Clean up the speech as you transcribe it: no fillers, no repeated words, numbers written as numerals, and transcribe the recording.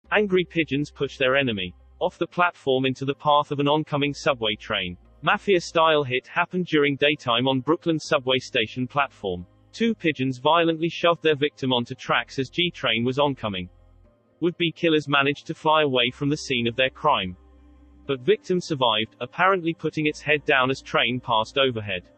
Angry pigeons push their enemy off the platform into the path of an oncoming subway train. Mafia-style hit happened during daytime on Brooklyn subway station platform. Two pigeons violently shoved their victim onto tracks as G-train was oncoming. Would-be killers managed to fly away from the scene of their crime. But victim survived, apparently putting its head down as train passed overhead.